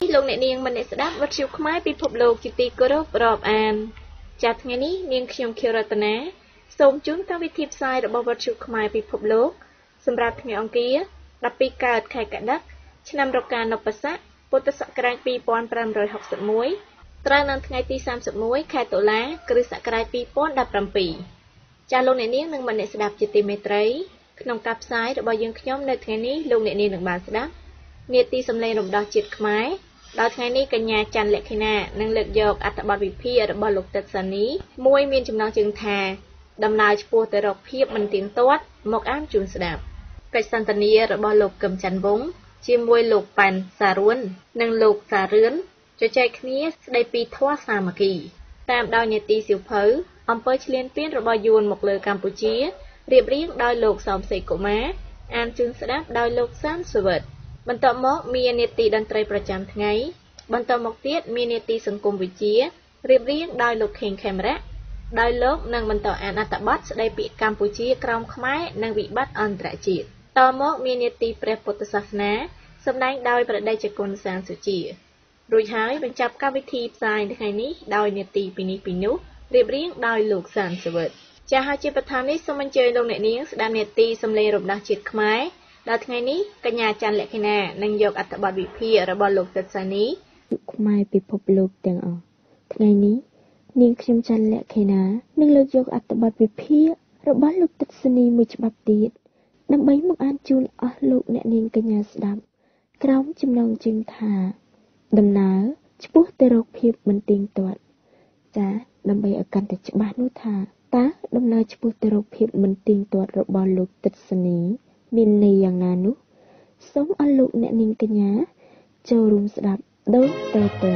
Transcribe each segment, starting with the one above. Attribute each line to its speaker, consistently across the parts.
Speaker 1: លោកអ្នកនាងមិនអ្នកស្ដាប់វិទ្យុខ្មែរពិភពលោកជាទីគោរពរាប់អានចាត់ថ្ងៃនេះនាងខ្ញុំខៀវរតនាសូមជូនកម្មវិធីផ្សាយរបស់វិទ្យុខ្មែរពិភពលោកសម្រាប់ថ្ងៃអង្គារ12កើតខែកដិកឆ្នាំរកានពស័កពុទ្ធសករាជ2561ត្រូវនៅថ្ងៃទី31ខែតុលាគ្រិស្តសករាជ2017ចាស់លោកអ្នកនាងនិងអ្នកស្ដាប់ជាទីមេត្រីក្នុងការផ្សាយរបស់យើងខ្ញុំនៅថ្ងៃនេះលោកអ្នកនាងនឹងបានស្ដាប់នាទីសម្លេងរំដោះជាតិខ្មែរដល់ថ្ងៃនេះកញ្ញាច័ន្ទលក្ខិណានឹងលើកយកអត្ថបទវិភាគរបស់លោកទឹកសានីមួយមានចំណងជើងថាដំណើរឆ្ពោះទៅរកភាពមិនទៀងទាត់មកអានជូនស្ដាប់កិច្ចសន្ទនារបស់លោកកឹមច័ន្ទវង្សជាមួយលោកប៉ែនសារួននិងលោកសារឿនជជែកគ្នាស្ដីពីធម៌សាមគ្គីតាមដោយនាទីសៀវភៅអំពើឈ្លានពានរបស់យួនមកលើកម្ពុជារៀបរៀងដោយលោកសោមសេកកុមារអានជូនស្ដាប់ដោយលោកសានសវិតបន្ទាប់មកមាននាទីតន្ត្រីប្រចាំថ្ងៃបន្តមកទៀតមាននាទីសង្គមវិទ្យារៀបរៀងដោយលោកខេងខេមរៈដោយលោកនឹងបន្តអានអត្ថបទស្ដីពីកម្ពុជាក្រោមខ្មែរនិងវិបត្តិអន្តរជាតិតមកមាននាទីព្រះពុទ្ធសាសនាសម្ដែងដោយព្រះតេជគុណសានសុជារួចហើយបញ្ចប់កម្មវិធីផ្សាយថ្ងៃនេះដោយនាទីពីនេះពីនោះរៀបរៀងដោយលោកសានសវិតចា៎ហើយជាបឋមនេះសូមអញ្ជើញលោកអ្នកនាងស្ដាប់នាទីសម្លេងរំដោះជាតិខ្មែរដល់ថ្ងៃនេះកញ្ញាច័ន្ទលក្ខិណានឹងយកអត្ថបទវិភាគរបស់លោកទឹកសានី
Speaker 2: ខ្មែរពិភពលោកទាំងអស់ថ្ងៃនេះនាងខ្ញុំច័ន្ទលក្ខិណានឹងលើកយកអត្ថបទវិភាគរបស់លោកទឹកសានីមួយច្បាប់ទៀតដើម្បីមកអានជូនអស់លោកអ្នកនាងកញ្ញាស្ដាប់ក្រោមចំណងជើងថាដំណើរឆ្ពោះទៅរកភាពមិនទៀងទាត់ចាដើម្បីឲ្យកាន់តែច្បាស់នោះថាតើដំណើរឆ្ពោះទៅរកភាពមិនទៀងទាត់របស់លោកទឹកសានីមានន័យយ៉ាងណានោះសូមអស់លោកអ្នកនាងកញ្ញាចូលរួមស្ដាប់ដូចតទៅតើ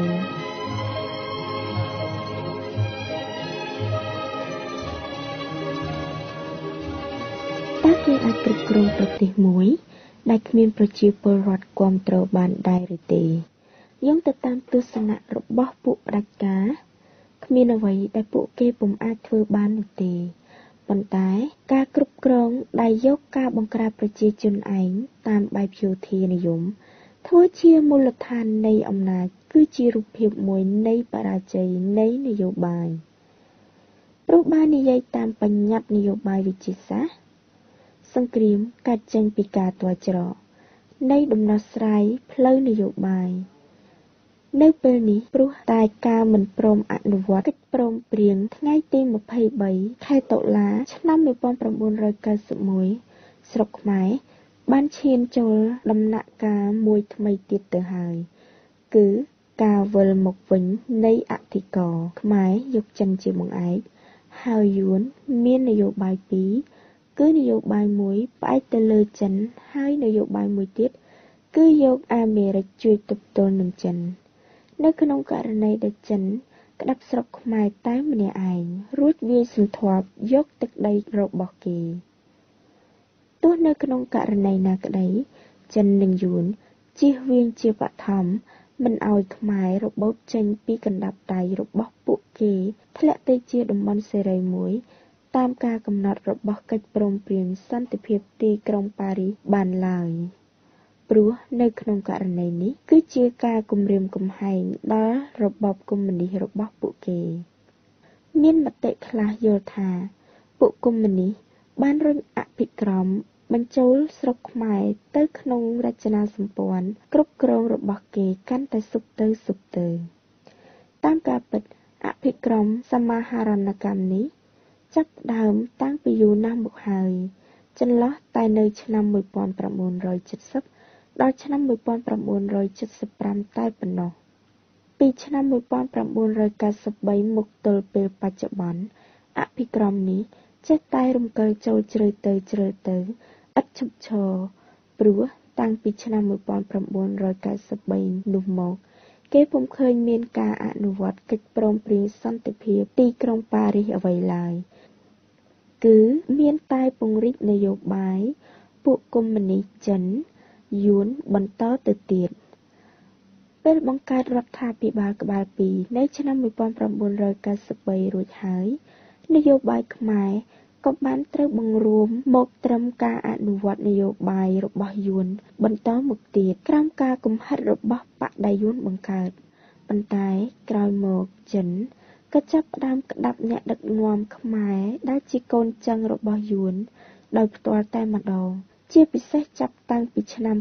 Speaker 2: គេអាចគ្រប់គ្រងប្រទេសមួយដែលគ្មានប្រជាពលរដ្ឋគាំទ្របានដែរឬទេយោងទៅតាមទស្សនៈរបស់ពួកផ្ដាច់ការគ្មានអ្វីដែលពួកគេពុំអាចធ្វើបាននោះទេប៉ុន្តែការគ្រប់គ្រងដែលយកការបង្ក្រាបប្រជាជនឯងតាមបែបយោធានិយមធ្វើជាមូលដ្ឋាននៃអំណាចគឺជារូបភាពមួយនៃបរាជ័យនៃនយោបាយព្រោះបាននិយាយតាមបញ្ញត្តិនយោបាយវិទ្យាសាស្ត្រសង្គ្រាមកើតចេញពីការទាល់ច្រកនៃដំណោះស្រាយផ្លូវនយោបាយនៅពេលនេះព្រោះតែការមិនព្រមអនុវត្តកិច្ចព្រមព្រៀងថ្ងៃទី23ខែតុលាឆ្នាំ1991ស្រុកខ្មែរបានឈានចូលដំណាក់កាលមួយថ្មីទៀតទៅហើយគឺការវិលមកវិញនៃអធិការខ្មែរយកចិនជាបង្អែកហើយយួនមាននយោបាយពីរគឺនយោបាយមួយផ្អែកទៅលើចិនហើយនយោបាយមួយទៀតគឺយកអាមេរិកជួយទប់ទល់នឹងចិននៅក្នុងករណីដែលចិនក្តាប់ស្រុកខ្មែរតែម្នាក់ឯងរួចវាយសន្ធាប់យកទឹកដីរបស់គេទោះនៅក្នុងករណីណាក្តីចិននិងយួនជៀសវាងជាបឋមមិនឲ្យខ្មែររបូតចេញពីកណ្ដាប់ដៃរបស់ពួកគេធ្លាក់ទៅជាតំបន់សេរីមួយតាមការកំណត់របស់កិច្ចព្រមព្រៀងសន្តិភាពទីក្រុងប៉ារីសបានឡើយព្រោះនៅក្នុងករណីនេះគឺជាការគំរាមកំហែងដល់របបកុម្មុយនីសរបស់ពួកគេមានមតិខ្លះយល់ថាពួកកុម្មុយនីសបានរុញអភិក្រមបញ្ចូលស្រុកខ្មែរទៅក្នុងរចនាសម្ព័ន្ធគ្រប់គ្រងរបស់គេកាន់តែស៊ុបទៅតាមការពិតអភិក្រមសមាហរណកម្មនេះចាប់ដើមតាំងពីយូរណាស់មកហើយចន្លោះតែនៅឆ្នាំ1970ដល់ឆ្នាំ1975តែប៉ុណ្ណោះពីឆ្នាំ1993មកទល់ពេលបច្ចុប្បន្នអភិក្រមនេះចេះតែរំកិលចូលជ្រៅទៅឥតឈប់ឈរព្រោះតាំងពីឆ្នាំ1993នោះមកគេពុំឃើញមានការអនុវត្តកិច្ចព្រមព្រៀងសន្តិភាពទីក្រុងប៉ារីសអ្វីឡើយគឺមានតែពង្រីកនយោបាយពួកកុម្មុយនីសចិនយួនបន្តទៅទៀតពេលបង្កើតរដ្ឋាភិបាលក្បាលពីរនៅឆ្នាំ1993រួចហើយនយោបាយខ្មែរក៏បានត្រូវបង្រួមមកត្រឹមការអនុវត្តនយោបាយរបស់យួនបន្តមកទៀតក្រោមការគំហិតរបស់បកដែលយួនបង្កើតប៉ុន្តែក្រោយមកចិនក៏ចាប់ផ្ដើមក្តាប់អ្នកដឹកនាំខ្មែរដែលជាកូនចឹងរបស់យួនដោយផ្ទាល់តែម្ដងជាពិសេសចាប់តាំងពីឆ្នាំ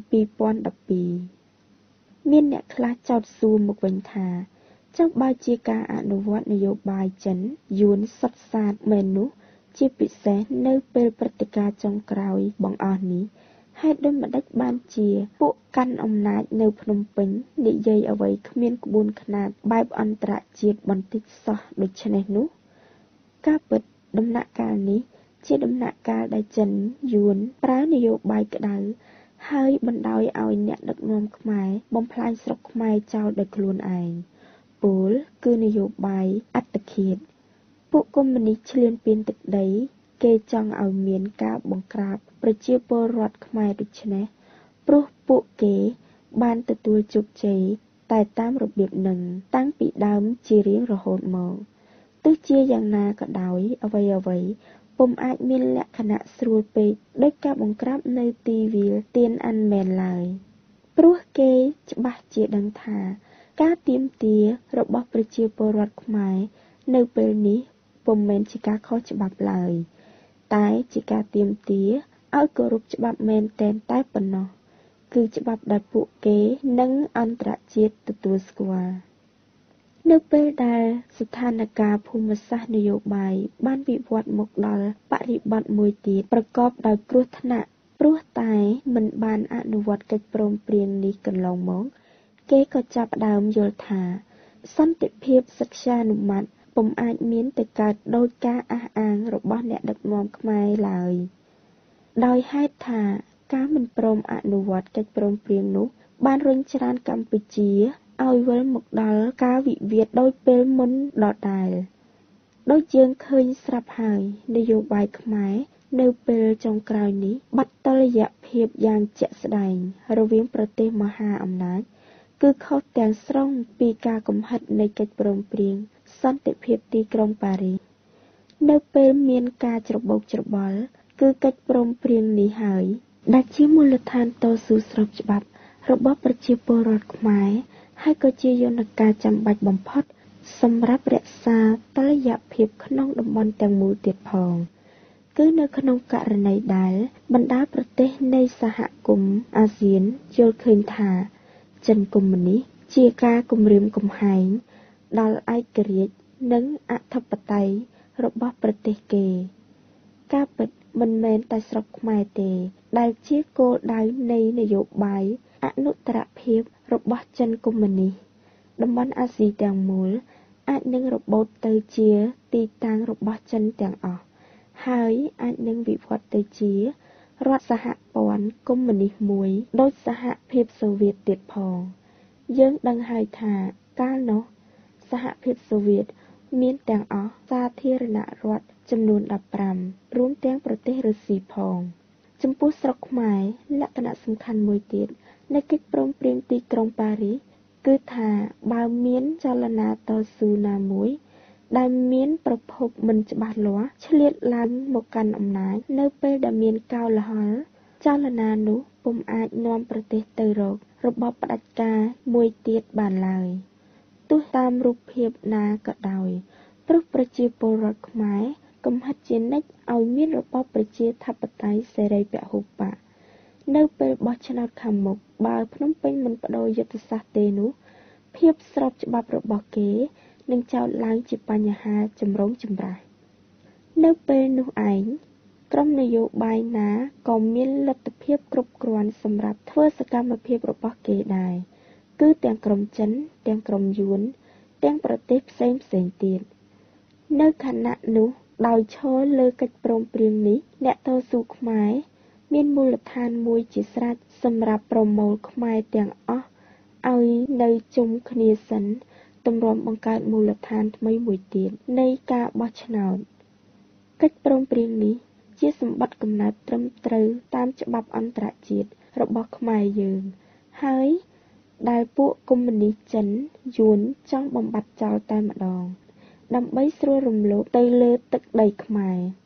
Speaker 2: 2012មានអ្នកខ្លះចោទសួរមកវិញថាចុះបើជាការអនុវត្តនយោបាយចិនយួនសុទ្ធសាធមែននោះជាពិសេសនៅពេលព្រឹត្តិការណ៍ចុងក្រោយបង្អស់នេះហេតុដូចម្ដេចបានជាពួកកាន់អំណាចនៅភ្នំពេញនិយាយអ្វីគ្មានក្បួនខ្នាតបែបអន្តរជាតិបន្តិចសោះដូច្នេះនោះការពិតដំណាក់កាលនេះជាដំណាក់កាលដែលចិនយួនប្រើនយោបាយក្តៅហើយបណ្ដោយឲ្យអ្នកដឹកនាំខ្មែរបំផ្លាញស្រុកខ្មែរចោលដោយខ្លួនឯងពោលគឺនយោបាយអត្តឃាតពួកកុម្មុយនីសឈ្លានពានទឹកដីគេចង់ឲ្យមានការបង្ក្រាបប្រជាពលរដ្ឋខ្មែរដូច្នេះព្រោះពួកគេបានទទួលជោគជ័យតែតាមរបៀបនឹងតាំងពីដើមជារៀងរហូតមកទោះជាយ៉ាងណាក៏ដោយអ្វីពុំអាចមានលក្ខណៈស្រួលពេកដោយការបង្ក្រាបនៅទីវាលទៀនអានមែនឡើយព្រោះគេច្បាស់ជាដឹងថាការទាមទាររបស់ប្រជាពលរដ្ឋខ្មែរនៅពេលនេះពុំមែនជាការខុសច្បាប់ឡើយតែជាការទាមទារឲ្យគោរពច្បាប់មែនតែប៉ុណ្ណោះគឺច្បាប់ដែលពួកគេនិងអន្តរជាតិទទួលស្គាល់នៅពេលដែលស្ថានភាពភូមិសាស្ត្រនយោបាយបានវិវត្តមកដល់បរិបទមួយទៀតប្រកបដោយគ្រោះថ្នាក់ព្រោះតែមិនបានអនុវត្តកិច្ចព្រមព្រៀងនេះកន្លងមកគេក៏ចាប់ផ្ដើមយល់ថាសន្តិភាពសិក្ខានុម័តពុំអាចមានទៅកើតដោយការអះអាងរបស់អ្នកដឹកនាំខ្មែរឡើយដោយហេតុថាការមិនព្រមអនុវត្តកិច្ចព្រមព្រៀងនោះបានរុញច្រានកម្ពុជាឲ្យវិលមកដល់ការវិវាទដោយពេលមុនដដែលដូចយើងឃើញស្រាប់ហើយនយោបាយខ្មែរនៅពេលចុងក្រោយនេះបាត់តុល្យភាពយ៉ាងជាក់ស្ដែងរវាងប្រទេសមហាអំណាចគឺខុសទាំងស្រុងពីការកំហិតនៃកិច្ចព្រមព្រៀងសន្តិភាពទីក្រុងប៉ារីសនៅពេលមានការច្របូកច្របល់គឺកិច្ចព្រមព្រៀងនេះហើយដែលជាមូលដ្ឋានតស៊ូស្របច្បាប់របស់ប្រជាពលរដ្ឋខ្មែរហើយក៏ជាយន្តការចាំបាច់បំផុតសម្រាប់រក្សាតុល្យភាពក្នុងតំបន់ទាំងមូលទៀតផងគឺនៅក្នុងករណីដែលបណ្ដាប្រទេសនៃសហគមន៍អាស៊ានយល់ឃើញថាចិនកុម្មុយនីសជាការគំរាមកំហែងដល់ឯករាជ្យនិងអធិបតេយ្យរបស់ប្រទេសគេការពិតមិនមែនតែស្រុកខ្មែរទេដែលជាគោលដៅនៃនយោបាយអនុត្តរភាពរបស់ចិនកុម្មុយនីសតំបន់អាស៊ីទាំងមូលអាចនឹងរបូតទៅជាទីតាំងរបស់ចិនទាំងអស់ហើយអាចនឹងវិវត្តទៅជារដ្ឋសហព័ន្ធកុម្មុយនីសមួយដូចសហភាពសូវៀតទៀតផងយើងដឹងហើយថាកាលនោះសហភាពសូវៀតមានទាំងអស់សាធារណរដ្ឋចំនួន15រួមទាំងប្រទេសរុស្ស៊ីផងចំពោះស្រុកខ្មែរលក្ខណៈសំខាន់មួយទៀតនៃកិច្ចព្រមព្រៀងទីក្រុងប៉ារីសគឺថាបើមានចលនាតស៊ូណាមួយដែលមានប្រភពមិនច្បាស់លាស់ឆ្លៀតឡើងមកកាន់អំណាចនៅពេលដែលមានកោលហលចលនានោះពុំអាចនាំប្រទេសទៅរករបបផ្ដាច់ការមួយទៀតបានឡើយទោះតាមរូបភាពណាក៏ដោយព្រោះប្រជាពលរដ្ឋខ្មែរកំហិតជានិច្ចឲ្យមានរបបប្រជាធិបតេយ្យសេរីពហុបកនៅពេលបោះឆ្នោតខាងមុខបើភ្នំពេញមិនបដូរយុទ្ធសាស្ត្រទេនោះភាពស្របច្បាប់របស់គេនឹងចោទឡើងជាបញ្ហាចម្រូងចម្រាសនៅពេលនោះឯងក្រុមនយោបាយណាក៏មានលទ្ធភាពគ្រប់គ្រាន់សម្រាប់ធ្វើសកម្មភាពរបស់គេដែរគឺទាំងក្រុមចិនទាំងក្រុមយួនទាំងប្រទេសផ្សេងទៀតនៅខណៈនោះដោយឈរលើកិច្ចព្រមព្រៀងនេះអ្នកតស៊ូខ្មែរមានមូលដ្ឋានមួយជាស្រេចសម្រាប់ប្រមូលខ្មែរទាំងអស់ឲ្យនៅជុំគ្នាសិនទម្រាំបង្កើតមូលដ្ឋានថ្មីមួយទៀតនៃការបោះឆ្នោតកិច្ចព្រមព្រៀងនេះជាសម្បត្តិកំណើតត្រឹមត្រូវតាមច្បាប់អន្តរជាតិរបស់ខ្មែរយើងហើយដែលពួកកុម្មុយនីសចិនយួនចង់បំបត្តិចោលតែម្ដងដើម្បីស្រួលរំលោភទៅលើទឹកដីខ្មែរ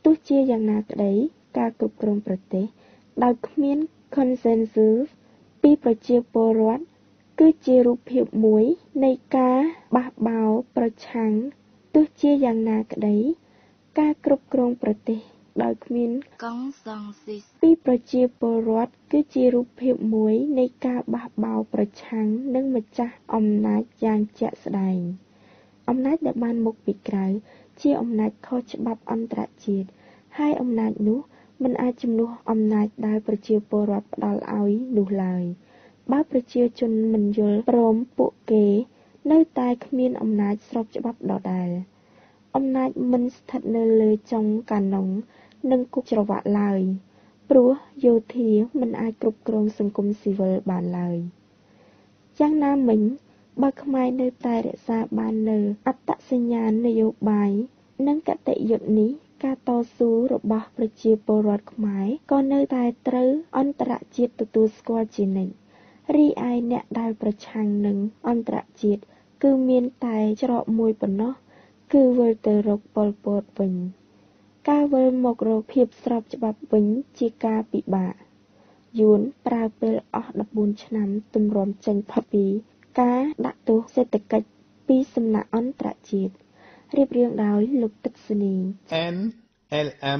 Speaker 2: ទោះជាយ៉ាងណាក្តីការគ្រប់គ្រងប្រទេសដោយគ្មាន consensus ពីប្រជាពលរដ្ឋគឺជារូបភាពមួយនៃការបះបោរប្រឆាំងទោះជាយ៉ាងណាក្តីការគ្រប់គ្រងប្រទេសដោយគ្មាន consensus ពីប្រជាពលរដ្ឋគឺជារូបភាពមួយនៃការបះបោរប្រឆាំងនឹងម្ចាស់អំណាចយ៉ាងជាក់ស្ដែងអំណាចដែលបានមកពីក្រៅជាអំណាចខុសច្បាប់អន្តរជាតិហើយអំណាចនោះមិនអាចជំនួសអំណាចដែលប្រជាពលរដ្ឋផ្ដល់ឲ្យនោះឡើយបើប្រជាជនមិនយល់ព្រមពួកគេនៅតែគ្មានអំណាចស្របច្បាប់ដដែលអំណាចមិនស្ថិតនៅលើចុងកាណុងនិងគុកច្រវាក់ឡើយព្រោះយោធាមិនអាចគ្រប់គ្រងសង្គមស៊ីវិលបានឡើយយ៉ាងណាមិញបើខ្មែរនៅតែរក្សាបាននូវអត្តសញ្ញាណនយោបាយនិងគតិយុត្តនេះការតស៊ូរបស់ប្រជាពលរដ្ឋខ្មែរក៏នៅតែត្រូវអន្តរជាតិទទួលស្គាល់ជានិច្ចរីឯអ្នកដែលប្រឆាំងនឹងអន្តរជាតិគឺមានតែច្រកមួយប៉ុណ្ណោះគឺវិលទៅរកប៉ុល ពត វិញការវិលមករកភាពស្របច្បាប់វិញជាការពិបាកយួនប្រើពេលអស់14ឆ្នាំទម្រាំចេញផុតពីការដាក់ទោសសេដ្ឋកិច្ចពីសំណាក់អន្តរជាតិរៀបរៀងដោយលោកទឹកស្នី
Speaker 3: NLM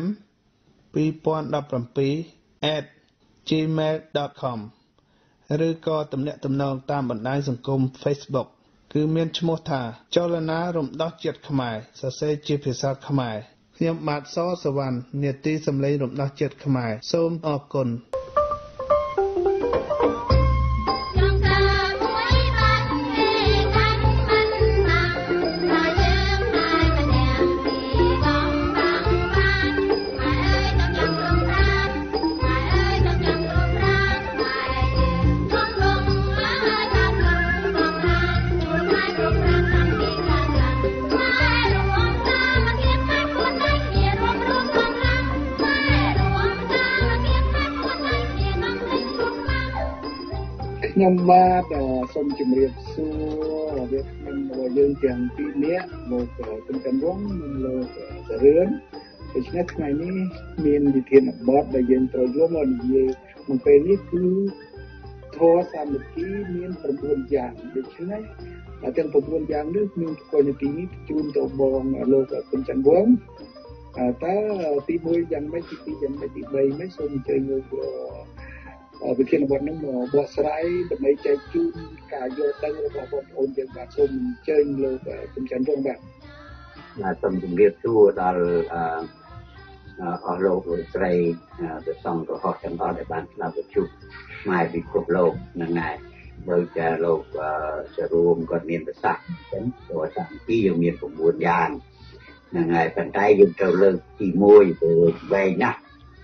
Speaker 3: 2017@gmail.com ឬក៏ទំនាក់ទំនងតាមបណ្ដាញសង្គម Facebook គឺមានឈ្មោះថាចលនារំដោះជាតិខ្មែរសរសេរជាភាសាខ្មែរខ្ញុំបាទសសវណ្ណនាទីសម្លេងរំដោះជាតិខ្មែរសូមអរគុណ
Speaker 4: ខ្ញុំបាទសូមជម្រាបសួរវាខ្ញុំយើងទាំងពីរនាក់មកគុំចំវងនិងលោកសរឿនដូច្នេះថ្ងៃនេះមានវិធានបទដែលយើងត្រូវយកមកនិយាយក្នុងពេលនេះគឺធម៌សាមគ្គីមាន9យ៉ាងដូច្នេះទាំង9យ៉ាងនេះមានគោលនីតិនេះជូនទៅបងលោកគុំចំវងតើទី1យ៉ាងម៉េចទី2យ៉ាងម៉េចទី3មិនសូមអញ្ជើញលោកវិធានបទនឹងបកស្រាយដើម្បីចែកជូនការយល់ដឹងរបស់បងប្អូនយើងបាទសូមអញ្ជើញលោកគុំច័ន្ទវងបាទ
Speaker 5: សូមជម្រាបសួរដល់អស់លោកស្រីព្រះសង្ឃរហ័សទាំងអស់ដែលបានស្ដាប់វិទ្យុខ្មែរពិភពលោកនឹងហើយដោយតែលោកសរួមក៏មានប្រសាសន៍អញ្ចឹងព្រោះថាពីយើងមាន9យ៉ាងនឹងហើយប៉ុន្តែយើងត្រូវលើកទី1ទៅវែងណាស់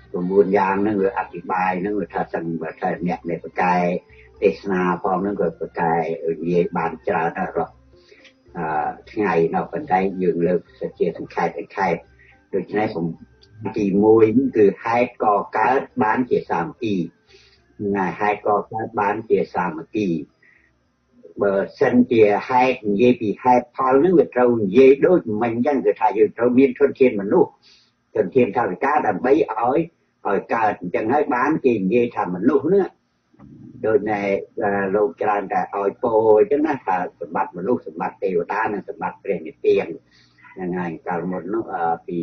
Speaker 5: 9យ៉ាងហ្នឹងវាអធិប្បាយហ្នឹងវាថាទាំងថាអ្នកនៃបកែទេសនាផងហ្នឹងក៏បកែនិយាយបានច្រើនណាស់ថ្ងៃនៅប៉ុន្តែយើងលើកសេចក្ដីសង្ខេបដូច្នេះទី1គឺហេតុក៏កើតបានជាសាមគ្គីណាហេតុក៏កើតបានជាសាមគ្គីបើសិនជាហេតុនិយាយពីហេតុផលហ្នឹងវាត្រូវនិយាយដូចមិញអញ្ចឹងគឺថាយើងត្រូវមានធនធានមនុស្សធនធានថវិកាដើម្បីឲ្យកើតអញ្ចឹងហើយបានគេនិយាយថាមនុស្សនេះដូចណែលោកច្រើនតែឲ្យពោអញ្ចឹងណាថាសម្បត្តិមនុស្សសម្បត្តិទេវតានិងសម្បត្តិព្រះនិព្វានហ្នឹងហើយកាលមុននោះពី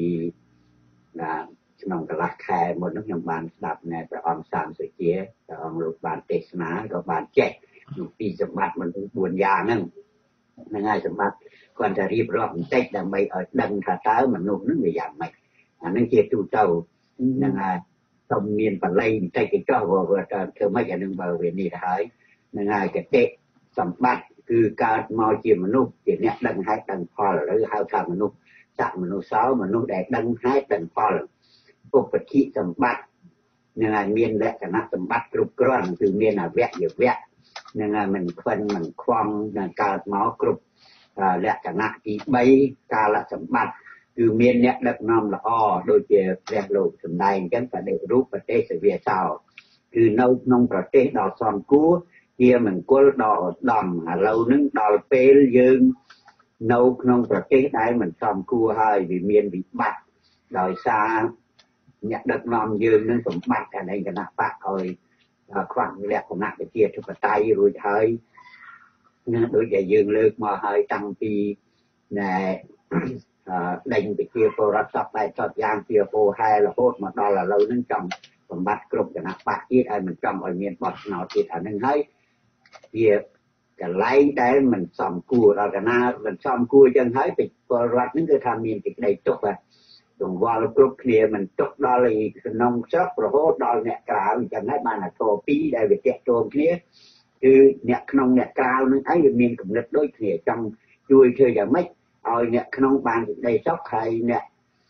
Speaker 5: ក្នុងកន្លះខែមុននោះខ្ញុំបានស្ដាប់នៅព្រះអង្គសាមសុជាព្រះអង្គលោកបានទេសនាក៏បានចេះពីសម្បត្តិមនុស្ស4យ៉ាងហ្នឹងហើយសម្បត្តិគាត់តែរៀបរាប់បន្តិចដើម្បីឲ្យដឹងថាតើមនុស្សហ្នឹងវាយ៉ាងម៉េចអានឹងជាទូទៅហ្នឹងហើយសូមមានបល័យបន្តិចទៅចុះព្រោះថាធ្វើម៉េចអានឹងបើវានេះទៅហើយហ្នឹងហើយកតិសម្បត្តិគឺកើតមកជាមនុស្សជាអ្នកដឹងហេតុដឹងផលឬហៅថាមនុស្សសត្វមនុស្សសោមនុស្សដែលដឹងហេតុដឹងផលឧបតិសម្បត្តិហ្នឹងហើយមានលក្ខណៈសម្បត្តិគ្រប់គ្រាន់គឺមានអវយវៈហ្នឹងហើយមិនខ្វិនមិនខ្វងនឹងកើតមកគ្រប់លក្ខណៈទី3កាលសម្បត្តិគឺមានអ្នកដឹកនាំល្អដូចជាព្រះលោកសម្ដែងអញ្ចឹងបដិរូបប្រទេសវិសោគឺនៅក្នុងប្រទេសដ៏សំគួរជាមង្គលដ៏ឧត្តមឥឡូវហ្នឹងដល់ពេលយើងនៅក្នុងប្រទេសដែលមិនសំគួរហើយវាមានវិបត្តិដោយសារអ្នកដឹកនាំយើងនឹងសម្បត្តិនៃគណៈបកឲ្យខ្វះលក្ខណៈប្រជាធិបតេយ្យរួចហើយដូចដែលយើងលើកមកហើយតាំងពីណែដេញប្រជាពលរដ្ឋសពតែចតយ៉ាងជាពោហែរហូតមកដល់ឥឡូវហ្នឹងចង់សម្បត្តិគ្រប់គណៈបកទៀតឲ្យមិនចង់ឲ្យមានបទឆ្នោតទៀតអាហ្នឹងហើយវាកន្លែងដែលមិនសមគួរដល់កណាមិនសមគួរចឹងហើយពលរដ្ឋហ្នឹងគឺថាមានសេចក្តីទុក្ខទង្វល់គ្រប់គ្នាមិនទុកដល់ឯក្នុងស្រុករហូតដល់អ្នកក្រៅអញ្ចឹងហើយបានអាធរពីរដែលវាតាក់ទងគ្នាគឺអ្នកក្នុងអ្នកក្រៅនឹងឯងវាមានគំនិតដូចគ្នាចង់ជួយធ្វើយ៉ាងម៉េចឲ្យអ្នកក្នុងបានសេចក្តីសុខហើយអ្នក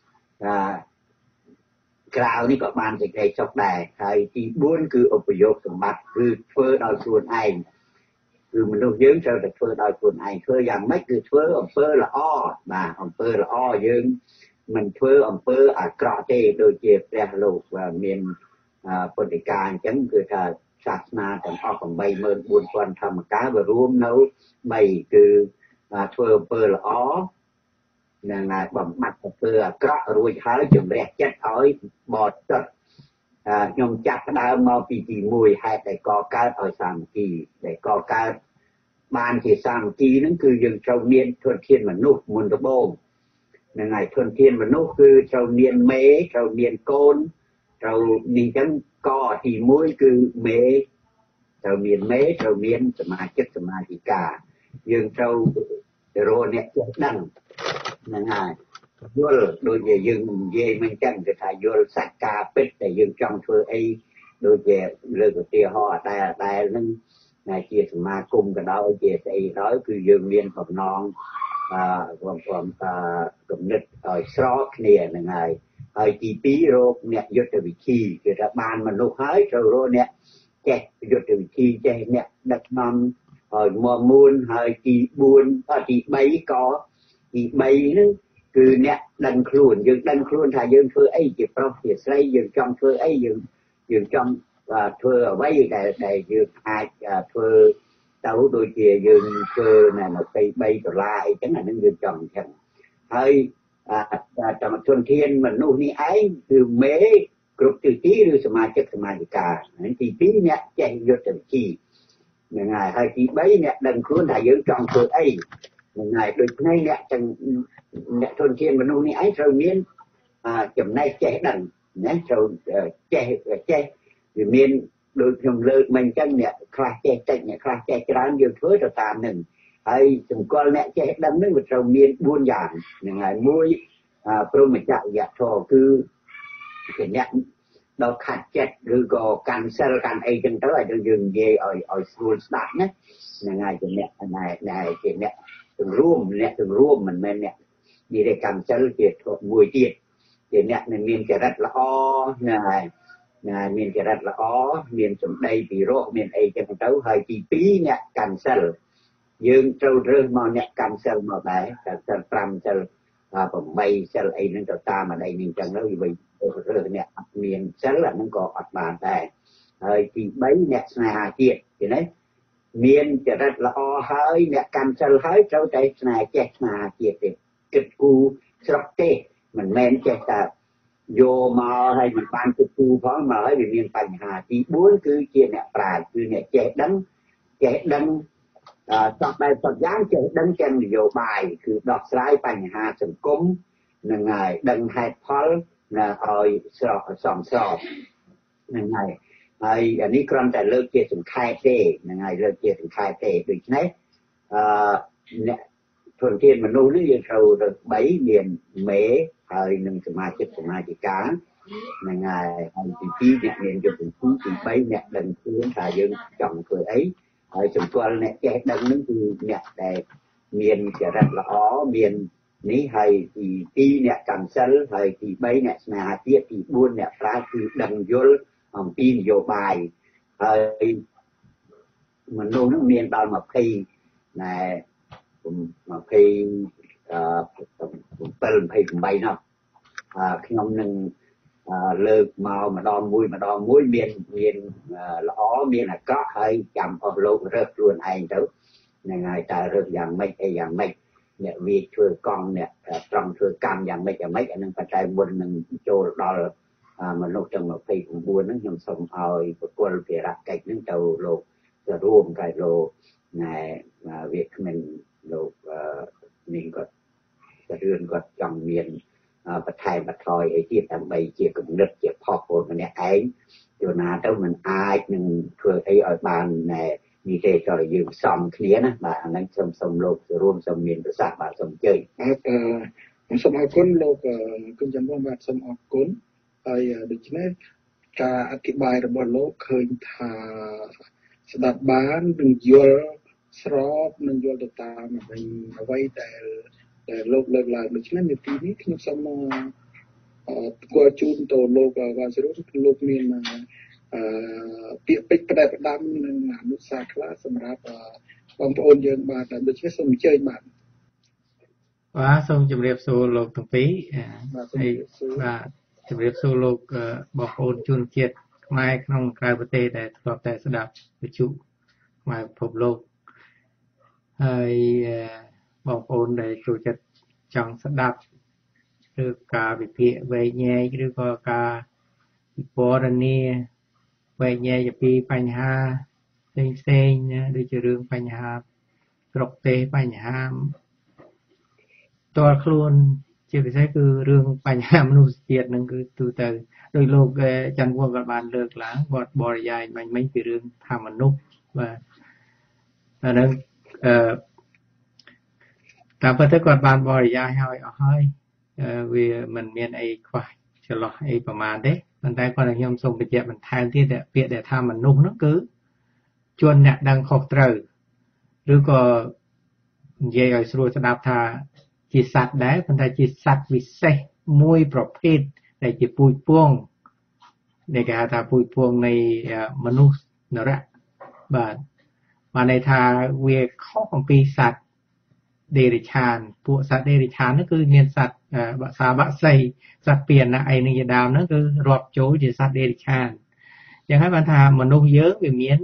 Speaker 5: ក្រៅនេះក៏បានសេចក្តីសុខដែរហើយទី4គឺឧបយោគសម្បត្តិគឺធ្វើដោយខ្លួនឯងគឺមនុស្សយើងត្រូវតែធ្វើដោយខ្លួនឯងធ្វើយ៉ាងម៉េចគឺធ្វើអំពើល្អបាទអំពើល្អយើងមិនធ្វើអំពើអាក្រក់ទេដូចជាព្រះលោកមានពុទ្ធិកាអញ្ចឹងគឺថាសាសនាទាំងអស់ 84000 ធម្មការវារួមនៅ3គឺធ្វើអំពើល្អនឹងបំបត្តិអំពើអាក្រក់រួចហើយជំរះចិត្តឲ្យបរិសុទ្ធខ្ញុំចាប់ផ្ដើមមកពីទី1ហេតុដែលកកើតឲ្យសាមគ្គីដែលកកើតបានជាសាមគ្គីហ្នឹងគឺយើងត្រូវមានធនធានមនុស្សមុនដំបូងនឹងហើយធនធានមនុស្សគឺត្រូវមានមេត្រូវមានកូនត្រូវនេះចឹងកទី1គឺមេត្រូវមានមេត្រូវមានសមាជិកសមាជិកាយើងត្រូវរកអ្នកចេះដឹងហ្នឹងហើយយល់ដូចជាយើងនិយាយមិនចឹងគឺថាយល់សច្ការពិតតែយើងចង់ធ្វើអីដូចជាលើកឧទាហរណ៍ដែលហ្នឹងជាសមាគមក៏ដោយជាស្អីក៏ដោយគឺយើងមានបំណងគំនិតឲ្យស្របគ្នាហ្នឹងហើយទី2រកអ្នកយុទ្ធវិធីគឺថាបានមនុស្សហើយត្រូវរកអ្នកចេះយុទ្ធវិធីចេះអ្នកដឹកនាំឲ្យមកមួនហើយទី3ក៏ទី3ហ្នឹងគឺអ្នកដឹងខ្លួនយើងដឹងខ្លួនថាយើងធ្វើអីជាប្រុសជាស្រីយើងចង់ធ្វើអីយើងចង់ធ្វើអ្វីដែលយើងអាចធ្វើទៅដូចជាយើងធ្វើនៅ$23អីចឹងអានឹងយើងចង់អញ្ចឹងហើយតាមធនធានមនុស្សនេះឯងគឺមេគ្រប់ទិសទីឬសមាជិកសមាជិកាហើយទី2អ្នកចេះយុទ្ធវិធីហ្នឹងហើយទី3អ្នកដឹងខ្លួនថាយើងចង់ធ្វើអីហ្នឹងហើយដូចគ្នាអ្នកធនធានមនុស្សនេះឯងត្រូវមានចំណេះចេះដឹងណាត្រូវចេះវាមានដូចខ្ញុំលើកមិញចឹងអ្នកខ្លះចេះតិចអ្នកខ្លះចេះច្រើនយើងធ្វើទៅតាមនឹងហើយសម្គាល់អ្នកចេះដឹងនឹងវាត្រូវមាន4យ៉ាងហ្នឹងហើយមួយព្រមចរិយធម៌គឺអ្នកដល់ខាត់ចិត្តឬក៏កាន់សិលកាន់អីចឹងទៅឲ្យយើងនិយាយឲ្យស្រួលស្ដាប់ណាហ្នឹងហើយជាអ្នកជាអ្នកទាំងរួមមិនមែនអ្នកនិយាយកាន់សិលជាមួយទៀតជាអ្នកមានចរិតល្អហ្នឹងហើយមានចរិតល្អមានសម្ដីពីរោះមានអីចឹងទៅហើយទី2អ្នកកាន់សិលយើងត្រូវរើសមកអ្នកកាន់សិលមកដែរសិល5សិល8សិលអីហ្នឹងទៅតាមអីហ្នឹងចឹងទៅវិញរើសអ្នកអត់មានសិលអាហ្នឹងក៏អត់បានដែរហើយទី3អ្នកស្នេហាជាតិឃើញទេមានចរិតល្អហើយអ្នកកាន់សិលហើយត្រូវតែស្នេហាជាតិទេគិតគូរស្រុកទេមិនមែនចេះតែយកមកហើយមិនបានគិតគូរផងមកហើយវាមានបញ្ហាទី4គឺជាអ្នកប្រាជ្ញគឺអ្នកចេះដឹងសពបែបសពយ៉ាងចេះដឹងទាំងនយោបាយគឺដោះស្រាយបញ្ហាសង្គមនឹងហើយដឹងហេតុផលឲ្យស្របសមស្របនឹងហើយអានេះគ្រាន់តែលើកជាសង្ខេបទេនឹងហើយលើកជាសង្ខេបទេដូច្នេះអ្នកធនធានមនុស្សនេះយើងត្រូវរើស3មានមេហើយនឹងសមាជិកសមាជិកាហ្នឹងហើយទី2អ្នកមានយុទ្ធវិធីទី3អ្នកដឹងខ្លួនថាយើងចង់ធ្វើអីហើយសម្គាល់អ្នកចេះដឹងនឹងគឺអ្នកដែលមានចរិតល្អមាននេះហើយទី2អ្នកកាន់សិលហើយទី3អ្នកស្នេហាជាតិទី4អ្នកប្រាជ្ញគឺដឹងយល់អំពីនយោបាយហើយមនុស្សនឹងមានដល់20ណែ27នោះខ្ញុំនឹងលើកមកម្ដងមួយមានល្អមានអាក្រក់ហើយចាំអស់លោករើសខ្លួនឯងទៅហ្នឹងហើយតើរើសយ៉ាងម៉េចអីយ៉ាងម៉េចអ្នកវាធ្វើកង់អ្នកត្រង់ធ្វើកម្មយ៉ាងម៉េចអានឹងបច្ច័យមុននឹងចូលដល់មនុស្សទាំង29ហ្នឹងខ្ញុំសូមឲ្យប្រគល់ភារកិច្ចហ្នឹងទៅលោកទៅរួមកាយលោកណែវាគ្មិនលោកនាងគាត់រឿងគាត់ចង់មានបន្ថែមបន្ថយអីទៀតដើម្បីជាគំនិតជាផុសម្នាក់ឯងជួនណាទៅមិនអាចនឹងធ្វើអីឲ្យបានណែនិយាយទៅយើងសំគ្នាណាបាទអាហ្នឹងសូមលោករួមសូមមានប្រសាសន៍បាទសូមអញ្ជើញ
Speaker 4: ខ្ញុំសូមអរគុណលោកគុណច័ន្ទវង្សបាទសូមអរគុណហើយដូច្នេះការអធិប្បាយរបស់លោកឃើញថាស្ដាប់បាននឹងយល់ស្របនឹងយល់ទៅតាមអ្វីដែលលោកលើកឡើងដូច្នេះនាទីនេះខ្ញុំសូមគាត់ជូនទៅលោកវ៉ាន់សរុបលោកមានពាក្យពេចន៍ផ្ដែផ្ដាំនិងអនុសាសន៍ខ្លះសម្រាប់បងប្អូនយើងបាទដូច្នេះសូមអញ្ជើញបាទ
Speaker 6: សូមជម្រាបសួរលោកទាំងពីរបាទជម្រាបសួរលោកបងប្អូនជនជាតិខ្មែរក្នុងក្រៅប្រទេសដែលធ្លាប់តែស្ដាប់វិទ្យុខ្មែរពិភពលោកហើយបងប្អូនដែលចូលចិត្តចង់ស្ដាប់ឬការវិភាគវែកញែកឬក៏ការពិពណ៌នាវែកញែកពីបញ្ហាផ្សេងណាដូចជារឿងបញ្ហាស្រុកទេសបញ្ហាតលខ្លួនជាពិសេសគឺរឿងបញ្ហាមនុស្សជាតិនឹងគឺទូទៅដោយលោកច័ន្ទវង្សក៏បានលើកឡើងគាត់បរិយាយមិញពីរឿងថាមនុស្សបាទអានឹងតាមពិតទៅគាត់បានបរិយាយឲ្យអស់ហើយវាមិនមានអីខ្វះចន្លោះអីប្រមាណទេប៉ុន្តែគាត់ខ្ញុំសូមបញ្ជាក់បន្ថែមទៀតពាក្យដែលថាមនុស្សនោះគឺជនអ្នកដឹងខុសត្រូវឬក៏និយាយឲ្យស្រួលស្ដាប់ថាជាសត្វដែរប៉ុន្តែជាសត្វវិសេសមួយប្រភេទដែលជាពូជពងដែលគេហៅថាពូជពងនៃមនុស្សនរៈបាទបានន័យថាវាខុសអំពីសត្វដេរិឆានពួកសត្វដេរិឆាននោះគឺមានសត្វបក្សាបក្សីសត្វពាហនៈអីនេះជាដើមនោះគឺរាប់ចូលជាសត្វដេរិឆានអញ្ចឹងហើយបានថាមនុស្សយើងវាមាន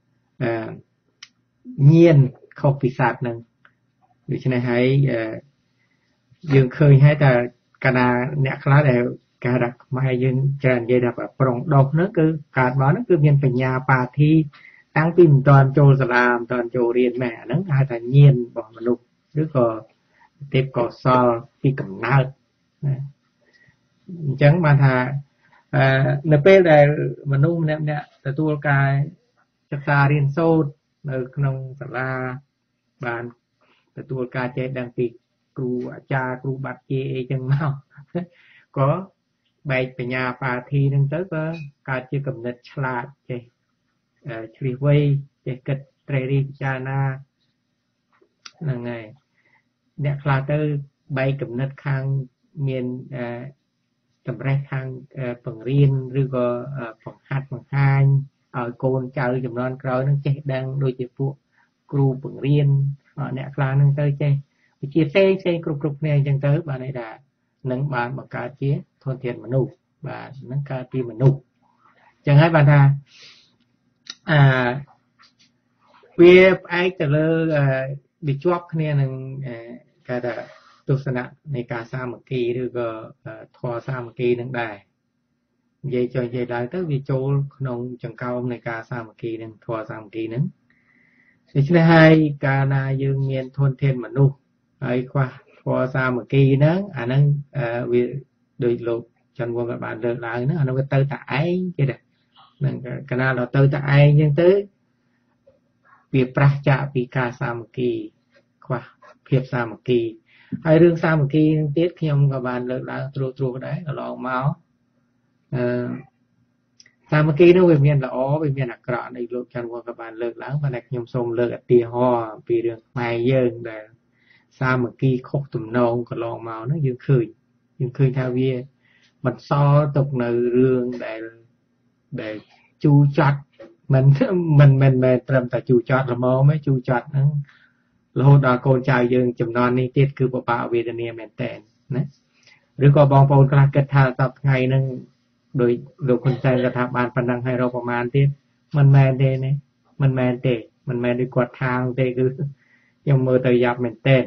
Speaker 6: ញៀនខុសពីសត្វហ្នឹងដូច្នេះហើយយើងឃើញហើយតែកាលណាអ្នកខ្លះដែលការដាក់ខ្មែរយើងច្រើននិយាយថាប្រុងដុសហ្នឹងគឺកើតមកហ្នឹងគឺមានបញ្ញាបាធីតាំងពីមិនតាន់ចូលសាលាមិនតាន់ចូលរៀនម៉ែអាហ្នឹងហៅថាញៀនរបស់មនុស្សឬក៏ទេពកោសលពីកំណើតណាអញ្ចឹងបានថានៅពេលដែលមនុស្សម្នាក់ទទួលការសិក្សារៀនសូត្រនៅក្នុងសាលាបានទទួលការចេះដឹងពីគ្រូអាចារ្យគ្រូបាត់ជាអីចឹងមកក៏បែកបញ្ញាបាធីហ្នឹងទៅក៏កើតជាគំនិតឆ្លាតចេះឆ្លៀសវៃចេះគិតត្រេះរិះពិចារណាហ្នឹងហើយអ្នកខ្លះទៅបែកគំនិតខាងមានតម្រេះខាងបង្រៀនឬក៏បង្ហាត់បង្ហាញឲ្យកូនចៅចំនួនក្រោយនឹងចេះដឹងដូចជាពួកគ្រូបង្រៀនអ្នកខ្លះនឹងទៅចេះវិជាផ្សេងគ្រប់គ្នាអញ្ចឹងទៅបានន័យថានឹងបានបង្កើតជាធនធានមនុស្សបាទនឹងកើតពីមនុស្សអញ្ចឹងហើយបានថាវាផ្អែកទៅលើវាជាប់គ្នានឹងគេថាទស្សនៈនៃការសាមគ្គីឬក៏ធម៌សាមគ្គីនឹងដែរនិយាយឡើងទៅវាចូលក្នុងចង្កោមនៃការសាមគ្គីនឹងធម៌សាមគ្គីនឹងដូច្នេះហើយកាលណាយើងមានធនធានមនុស្សហើយខ្វះធម៌សាមគ្គីហ្នឹងអាហ្នឹងវាដោយលោកច័ន្ទវង្សក៏បានលើកឡើងហ្នឹងអានោះវាទៅតែឯងគេដែរហ្នឹងកាលណាដល់ទៅតែឯងអញ្ចឹងទៅវាប្រះចាកពីការសាមគ្គីខ្វះភាពសាមគ្គីហើយរឿងសាមគ្គីនឹងទៀតខ្ញុំក៏បានលើកឡើងត្រួសដែរកន្លងមកសាមគ្គីនោះវាមានល្អវាមានអាក្រក់នៃលោកច័ន្ទវង្សក៏បានលើកឡើងប៉ុន្តែខ្ញុំសូមលើកឧទាហរណ៍ពីរឿងខ្មែរយើងដែលសាមគ្គីខុសទំនងកន្លងមកហ្នឹងយើងឃើញថាវាបន្សល់ទុកនៅរឿងដែលជូរចត់មិនត្រឹមតែជូរចត់ល្មមទេជូរចត់ហ្នឹងរហូតដល់កូនចៅយើងចំនួននេះទៀតគឺពិបាកវេទនាមែនតើណាឬក៏បងប្អូនខ្លះគិតថាសប្តាហ៍ថ្ងៃហ្នឹងដោយលោកហ៊ុនសែនគាត់ថាបានប៉ុណ្ណឹងហើយរកប្រមាណទៀតមិនមែនទេមិនមែនដូចគាត់ថាទេគឺខ្ញុំមើលទៅយ៉ាប់មែនតើ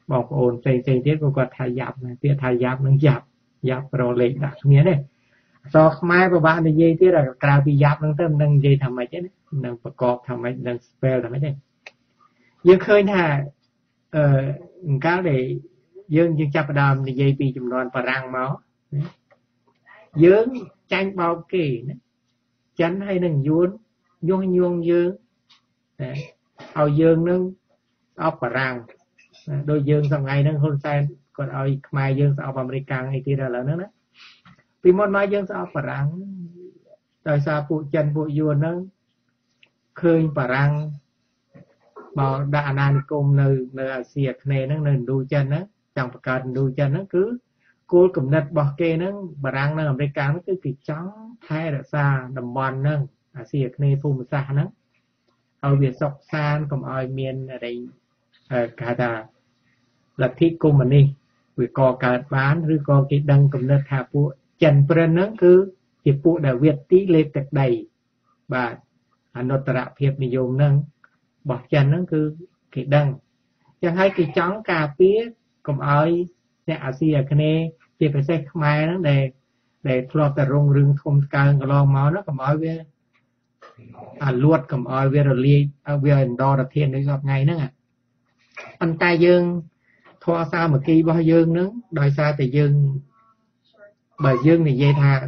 Speaker 6: บอกโอนเซ็งๆที่ก็ทายยับนะที่ทายยับนั่งยับเราเล็กดักเนี้ยเนี่ยซอกไม้ประบาในเย่ที่เรากลายเป็นยับนั่งเติมนั่งเย่ทำไมเจ๊นั่งประกอบทำไมนั่งสเปลทำไมเจ๊ยังเคยน่ะก้าวđểยังจับดามในเย่ปีจำนวนปรังเมายังtranh bao kỳ chánh hay nâng yuan dươngเอาdương nângเอาปรังđôi dương sau ngày nâng hôn sen cònเอาmai dươngเอาอเมริกันไอ้ที่เราแล้วนะปีมดมาdươngเอาปรังโดยซาปูจันปูยวนนเคยปรังมาด่านานิคมในอาเซียในนั่งในดูจันนะจังประกาศดูจันนะคือกูกำเนิดบอกเกนั่งปรังในอเมริกันคือกิจจ้องไทยรักษาดำบอลนั่งอาเซียในภูมิศาสตร์นั่งเอาเวียสกซานกับเอาเมียนอะไรกาตาลัทธิกุมันนี่วิกอการบ้านหรือกอกิดังกำเนิดขาปูจันเปรนนั่งคือจิปูดาเวียดตีเล็กตักใดบาทอนุตระเพียบนิยมนั่งบอกจันนั่งคือกิดังยังให้กิจ้องกาเปียกับเอาในอาเซียคะแนนเจ็บไปเซ็กไม้นั่งđểทลอบแต่รงรึงทมการกระลองเมาแล้วกับเอาเวลวดกับเอาเวลลีเวลดอร์เทียนในกับไงนั่งอันตายยังทอซาเมื่อกี้บ่ยังนึงโดยซาแต่ยังบ่ยังในเยธา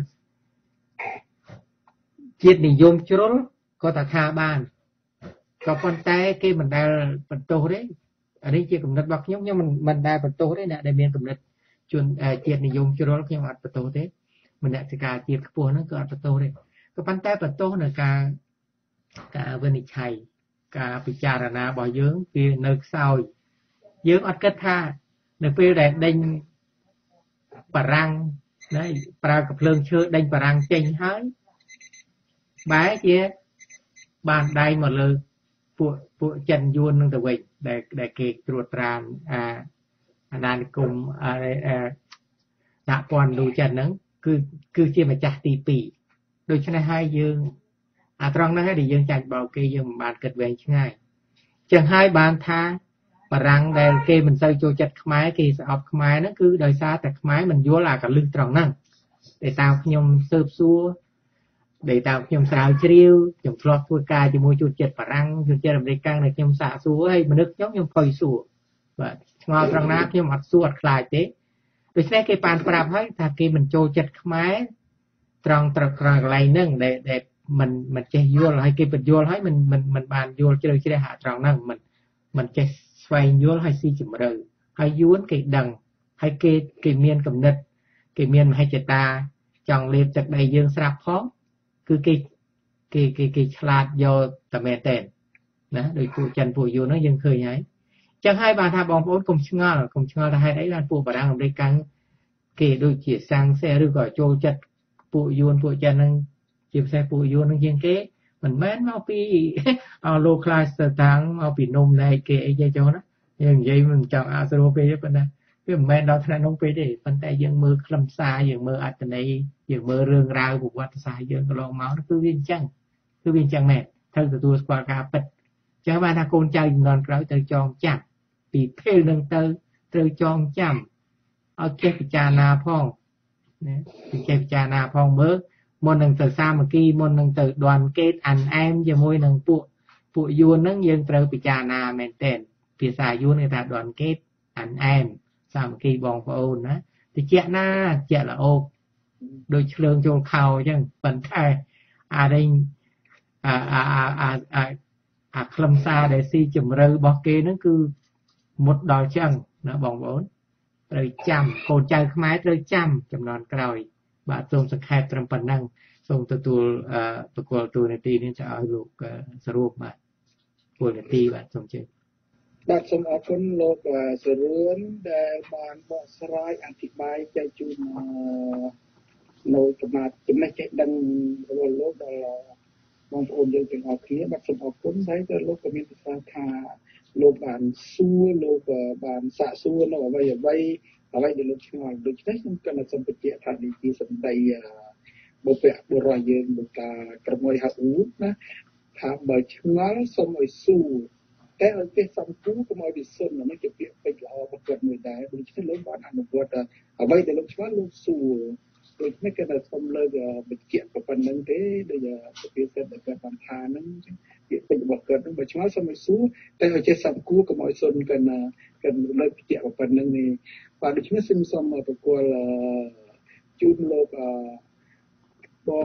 Speaker 6: จิตนิยมชรลก็แต่ทาบ้านก็ปันแต่กี่มันได้ปันโตได้อันนี้เกี่ยวกับนัดบักยกเนี่ยมันได้ปันโตได้เนี่ยได้เมียนกับนัดจนจิตนิยมชรลยังอัดปันโตได้มันเนี่ยจะการจิตขบวนนั่นก็อัดปันโตได้ก็ปันแต่ปันโตเนี่ยการเวนิชัยการพิจารณาบ่ยังคือเนื้อเศร้าdương ở kết tha được phê để đánh parang đấy para cặp lương chơi đánh parang chênh hết bái kia bàn đây mà lư phụ chân yuan nâng từ vậy để kể trượt tràn đàn cùng đã còn đủ chân nâng cứ chia mà chặt tì pì đôi chân này hai dương trong đó thì dương chặt bảo kia dương bàn kịch về ngay chẳng hai bàn thaปรังแต่เกมันใส่โจจัดขมายเกสอบขมายนั่นคือโดยซาแต่ขมายมันยั่วลากับลึกตรองนั่งđể tao nhom sợp xua để tao nhom sào chiêu nhom flop phơi cài cho môi chuột chật parang chuột chật làm để căng để nhom xả xua hay mà nước nhóc nhom phơi xua và ngao trăng nát nhom mặt xua khải thếโดยเฉพาะเกปานปราบให้ถ้าเกมันโจจัดขมายตรองอะไรนั่งđểมันจะยั่วให้เกเป็นยั่วให้มันบานยั่วจะได้หาตรองนั่งมันจะไฟยั่วให้ซีจิมเรอให้ย้วนเกดังให้เกเมียนกับเน็ตเกเมียนให้เจตาจังเล็บจากใดยืนสลับพร้อมคือเกฉลาดโยตะเมเตนนะโดยผู้จันผู้ยูนั้นยังเคยไงจังให้บาทาบองโอนกลมชงอถ้าให้ได้การผู้ประดังของได้กังเกโดยเฉียดสังเสหรือก่อโจจัดผู้ยูนผู้จันนั้นเจีบแซ่ผู้ยูนั้นยังเกมันแม้นเอาปีเอาโลคลาสต่างเอาปีนมในเกไอ้เจ้านะอย่างยัยมันจังอาสโรเปย์เป็นนะคือแม้เราถนัดน้องไปได้ปันแต่ยังมือคลำซาอย่างมืออัตในอย่างมือเรื่องราวบุกวัดสายยังก็ลองเมาส์คือวิ่งจังแม่ทั้งตัวสควอตกาเป็ดจะมาถ้าโกนใจนอนกระไรเตยจองจับปีเพลนึงเตยจองจำเอาเจ็บพิจารณาพ่องเนี่ยเจ็บพิจารณาพ่องเมื่อมนหนึ่งเตยซาเมื่อกี้มนหนึ่งเตยดวนเกตอันแอมจะมวยหนึ่งปุยูนนั่งยังเตยพิจารณาแมนเทนพิษายูนในตาดวนเกตอันแอมสามกีบองพระโอนนะที่เจ้าหน้าเจ้าละโอกโดยเชิงโจลข่าวยังปันไทยอะไรคลำซาเดซี่จุ่มเรือบอกเกนั่นคือหมดดอยจังนะบองพระโอนเลยจำโกใจขมายเลยจำจำนวนกลอยบาททรงสแคปตรำปันนั่งทรงตัวในตีนี้จะเอาลูกสรุปมาตัวในตีบาททรงเชื่อ
Speaker 4: បាទសូមអរគុណលោកសរឿនដែលបានបកស្រាយអធិប្បាយចែកជូននៅចំណេះចេះដឹងរបស់លោកដល់បងប្អូនយើងទាំងអស់គ្នាបាទសូមអរគុណហើយក៏លោកក៏មានប្រសាសន៍ថាលោកបានសួរលោកបានសាកសួរនៅអ្វីដែលលោកឆ្ងល់ដូច្នេះខ្ញុំក៏សូមបញ្ជាក់ថានេះជាសម្ដីបុព្វបុរសយើងលោកតាក្រមយហៅណាថាបើឆ្ងល់សូមឲ្យសួរតែឲ្យគេសំគូកុំឲ្យវាសុនហ្នឹងជាពាក្យពេចន៍ល្អប្រកបមួយដែរដូច្នេះលោកបានអនុវត្តអ្វីដែលលោកឆ្លងលោកសួរដូច្នេះគេនៅសុំលើកបញ្ជាក់ប៉ុណ្្នឹងទេដូចសុភាសិតដែលគាត់បានថាហ្នឹងពាក្យពេចន៍របស់គាត់ហ្នឹងបើឆ្លងសុំឲ្យសួរតែឲ្យចេះសំគូកុំឲ្យសុនគាត់លើកបញ្ជាក់ប៉ុណ្្នឹងនេះបាទដូច្នេះសូមប្រគល់ជូនលោកបង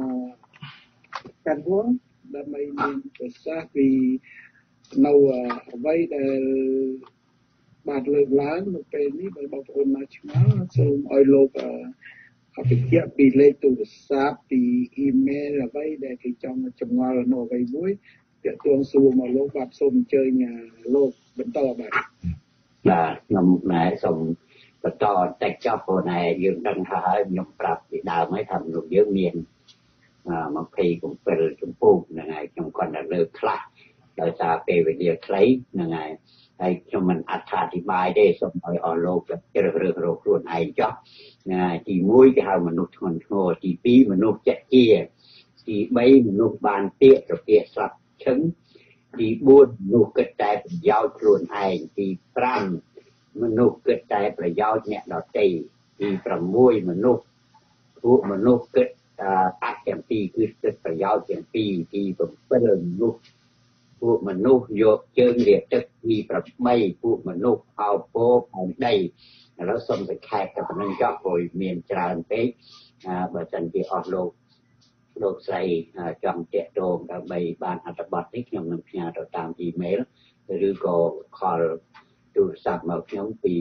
Speaker 4: កាន់វងដើម្បីមានប្រសាសន៍ពីនៅអ្វីដែលបានលើកឡើងនៅពេលនេះបើបងប្អូនមកឆ្ងល់សូមឲ្យលោកបញ្ជាក់ពីលេខទូរស័ព្ទពីអ៊ីមែលអ្វីដែលគេចង់ចម្ងល់នៅអ្វីមួយទាក់ទងសួរមកលោកបាទសូមអញ្ជើញលោកបន្តបាទ
Speaker 5: ខ្ញុំណែសូមបន្តតែចប់ព្រោះណែយើងដឹងថាហើយខ្ញុំប្រាប់ពីដើមហើយថាមនុស្សយើងមាន27ចំពោះហ្នឹងហើយខ្ញុំគាត់តែលើកខ្លះដោយសារពេលវេលាខ្លីហ្នឹងហើយខ្ញុំមិនអត្ថាធិប្បាយទេសូមឲ្យអស់លោកជ្រើសរើសរកខ្លួនឯងចុះទី1គេហៅមនុស្សធ្ងន់ធ្ងរទី2មនុស្សចេះជាទី3មនុស្សបានពាក្យទៅពាក្យស្លាប់ឈឹងទី4មនុស្សគិតតែប្រយោជន៍ខ្លួនឯងទី5មនុស្សគិតតែប្រយោជន៍អ្នកដទៃទី6មនុស្សពួកមនុស្សគិតអាចទាំងពីរគឺគិតប្រយោជន៍ទាំងពីរទី7មនុស្សពួកមនុស្សយកជើងរាទឹកទី8ពួកមនុស្សអោបពោផែនដីឥឡូវសូមតែខែតែប៉ុណ្្នឹងចុះព្រោះមានច្រើនពេកបើសិនជាអស់លោកស្រីចង់តាក់ទងដើម្បីបានអត្ថបទនេះខ្ញុំនឹងផ្ញើទៅតាមអ៊ីមែលឬក៏ខលទូរស័ព្ទមកខ្ញុំពី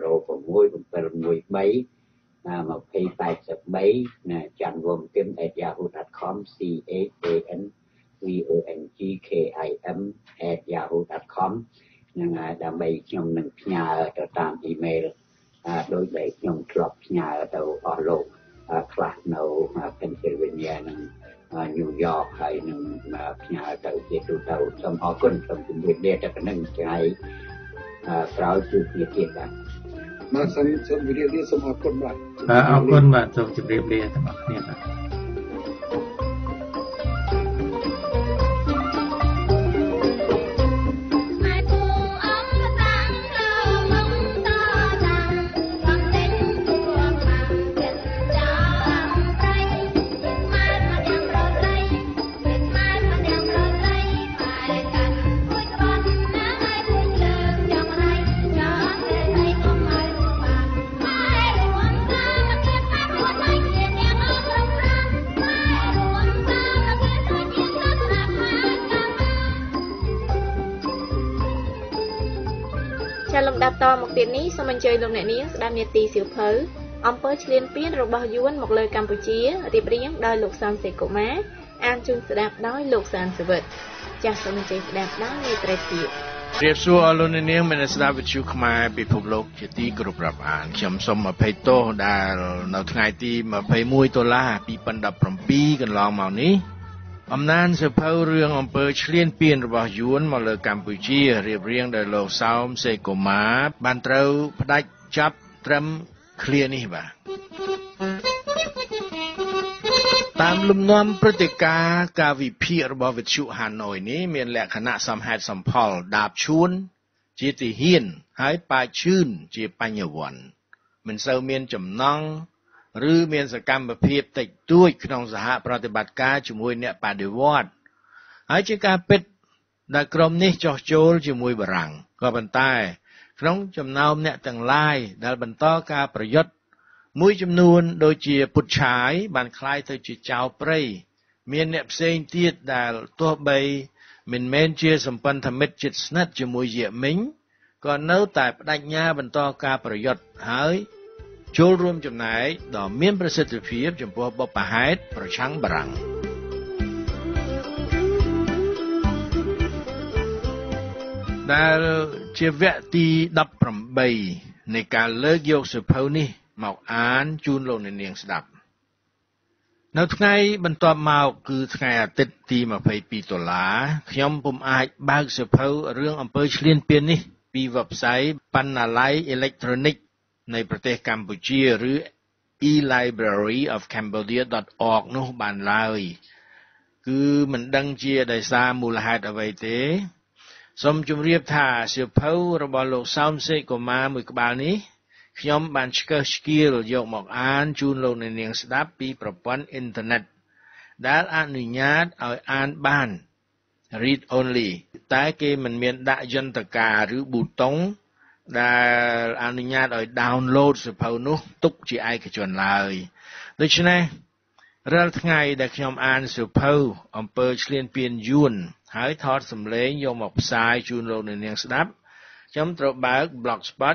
Speaker 5: 06713 2083chanwongkim@yahoo.com chanvongkim@yahoo.com នឹងដើម្បីខ្ញុំនឹងផ្ញើទៅតាមអ៊ីមែលដោយដែលខ្ញុំធ្លាប់ផ្ញើទៅអស់លោកខ្លះនៅ Pennsylvania និង New York ហើយនឹងផ្ញើទៅជាទូទៅសូមអរគុណសូមជម្រាបលាតែប៉ុណ្្នឹងថ្ងៃក្រោយជួបគ្នាទៀតបាទ
Speaker 4: សូមជម្រាបលាសូមអរគុណបាទ
Speaker 6: អរគុណបាទសូមជម្រាបលាទាំងអស់គ្នាបាទ
Speaker 1: លំដាប់តមកទៀតនេះសូមអញ្ជើញលោកអ្នកនាងស្ដាប់នាទីសៀវភៅអំពើឈ្លានពានរបស់យួនមកលើកម្ពុជារៀបរៀងដោយលោកសានសេកុមារអានជូនស្ដាប់ដោយលោកសានសវិតចាសសូមអញ្ជើញស្ដាប់ដោយមេត្រីភាព
Speaker 7: រៀបសួរអស់លោកអ្នកនាងមានស្ដាប់វិទ្យុខ្មែរពិភពលោកជាទីគោរពរាប់អានខ្ញុំសូមអភ័យទោសដែលនៅថ្ងៃទី21តុលា2017កន្លងមកនេះអំណានសភៅរឿងអំពើឈ្លានពានរបស់យួនមកលើកម្ពុជារៀបរៀងដោយលោកសោមសេកុមារបានត្រូវផ្ដាច់ចាប់ត្រឹមឃ្លានេះបាទតាមលំនាំព្រឹត្តិការណ៍ការវិភាគរបស់វិទ្យុហាណូយនេះមានលក្ខណៈសមហេតុសមផលដាបឈួនជាទាហានហើយប៉ាឈឿនជាបញ្ញវន្តមិនសូវមានចំណងឬមានសកម្មភាពតិចតួចក្នុងសហប្រតិបត្តិការជាមួយអ្នកបដិវត្តហើយជាការពិតដែលក្រុមនេះចោះចូលជាមួយបារាំងក៏ប៉ុន្តែក្នុងចំណោមអ្នកទាំងឡាយដែលបន្តការប្រយុទ្ធមួយចំនួនដូចជាពុតឆាយបានคล้ายទៅជាចៅព្រៃមានអ្នកផ្សេងទៀតដែលទោះបីមិនមែនជាសម្ព័ន្ធមិត្តជិតស្និទ្ធជាមួយយេមិញក៏នៅតែបដិញ្ញាបន្តការប្រយុទ្ធហើយចូលរួមចំណែកដ៏មានប្រសិទ្ធភាពចំពោះបុព្វហេតុប្រឆាំងបារាំងដែលជាវគ្គទី18នៃការលើកយកសៀវភៅនេះមកអានជូនលោកអ្នកនាងស្ដាប់នៅថ្ងៃបន្ទាប់មកគឺថ្ងៃអាទិត្យទី22តុលាខ្ញុំពុំអាចបើកសៀវភៅរឿងអំពើឈ្លានពាននេះពី website បណ្ណាល័យអេឡិចត្រូនិកនៃប្រទេសកម្ពុជាឬ e-libraryofcambodia.org នោះបានឡើយគឺមិនដឹងជាដោយសារមូលហេតុអ្វីទេសូមជម្រាបថាសៀវភៅរបស់លោកសោមសេកកុមារមួយក្បាលនេះខ្ញុំបានឆ្កឹះឆ្កៀលយកមកអានជូនលោកអ្នកនាងស្ដាប់ពីប្រព័ន្ធអ៊ីនធឺណិតដែលអនុញ្ញាតឲ្យអានបាន read only តែគេមិនមានដាក់យន្តការឬប៊ូតុងដែលអនុញ្ញាតឲ្យ download សៀវភៅនោះទុកជាឯកជនឡើយដូច្នេះរាល់ថ្ងៃដែលខ្ញុំអានសៀវភៅអំពើឈ្លានពានយួនហើយថតសំឡេងយកមកផ្សាយជូនលោកអ្នកនាងស្ដាប់ខ្ញុំត្រូវបើក blogspot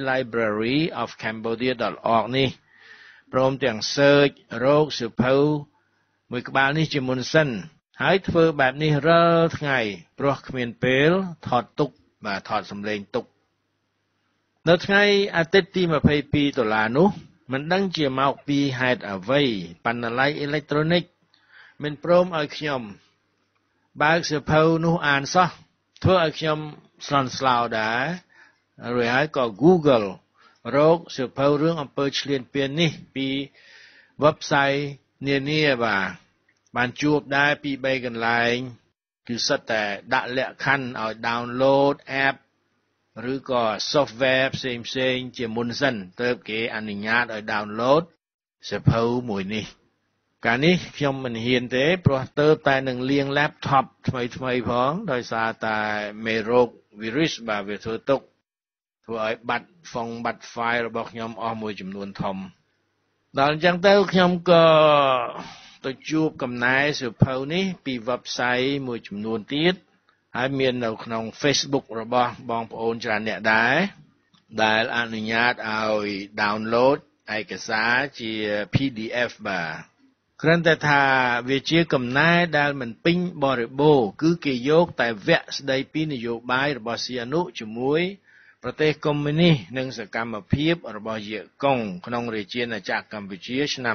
Speaker 7: elibrary.of.cambodia.org នេះព្រមទាំង search រកសៀវភៅមួយក្បាលនេះជាមុនសិនហើយធ្វើបែបនេះរាល់ថ្ងៃព្រោះគ្មានពេលថតទុកបាទថតសំឡេងទុកនៅថ្ងៃអាទិត្យទី$22នោះមិនដឹងជាមកពីហេតុអ្វីបណ្ណាល័យអេឡិចត្រូនិកមិនព្រមឲ្យខ្ញុំបើកសៀវភៅនោះអានសោះធ្វើឲ្យខ្ញុំស្លន់ស្លោដែររួចហើយក៏ Google រកសៀវភៅរឿងអំពើឈ្លានពាននេះពី website នានាបានជួបដែរពី3កន្លែងគឺសិតតែដាក់លក្ខខណ្ឌឲ្យ download app ឬក៏ software ផ្សេងជាមុនសិនទើបគេអនុញ្ញាតឲ្យ download សៀវភៅមួយនេះកាលនេះខ្ញុំមិនហ៊ានទេព្រោះទើបតែនឹងលាង laptop ថ្មីផងដោយសារតែមេរោគ virus បាទវាធ្វើទុកធ្វើឲ្យបាត់ file របស់ខ្ញុំអស់មួយចំនួនធំដល់អញ្ចឹងទៅខ្ញុំក៏ទៅជួបកំណែសៀវភៅនេះពី website មួយចំនួនទៀតហើយមាននៅក្នុង Facebook របស់បងប្អូនច្រើនអ្នកដែរដែលអនុញ្ញាតឲ្យ download ឯកសារជា PDF បាទគ្រាន់តែថាវាជាកំណែដែលមិនពេញបរិបូរណ៍គឺគេយកតែវគ្គស្ដីពីនយោបាយរបស់សៀអនុជាមួយប្រទេសកុម្មុយនីសនិងសកម្មភាពរបស់យេកុងក្នុងរាជាណាចក្រកម្ពុជាឆ្នាំ